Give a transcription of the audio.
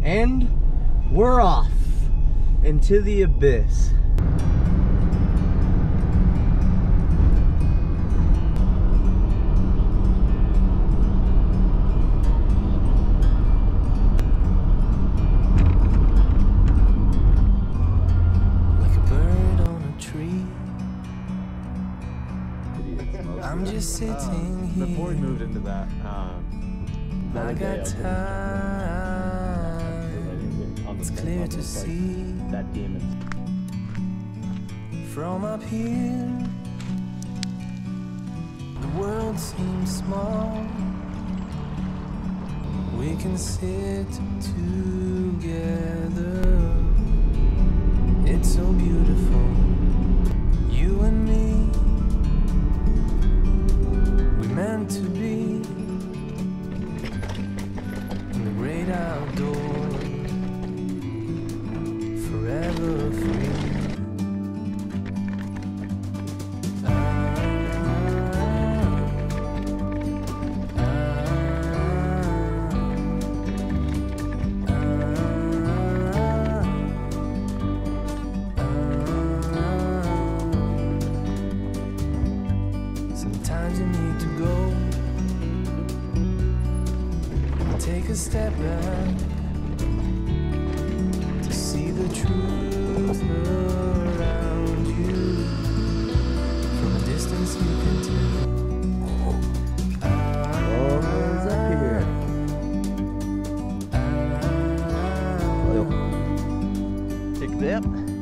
And we're off into the abyss. I'm just sitting here. Before we moved into that, I got time. It's clear to see That demon. from up here. The world seems small. We can sit together. It's so beautiful. You and me. Meant to be in the great outdoors, forever free. Sometimes you need to go, take a step back to see the truth around you. From a distance you can tell. What's up here? Take a dip.